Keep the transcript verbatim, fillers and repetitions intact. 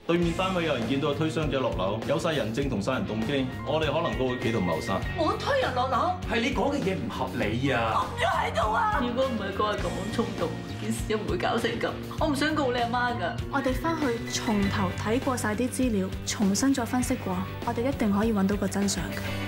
對面單位有人見到個推傷者落樓，有晒人證同殺人動機，我哋可能都會企圖謀殺。 我推人落樓， 係你講嘅嘢唔合理啊！ 冚咗喺度啊！ 如果唔係嗰日咁衝動，件事都唔會搞成咁。我唔想告你阿媽㗎。 我哋翻去從頭睇過晒啲資料，重新再分析過，我哋一定可以揾到個真相㗎。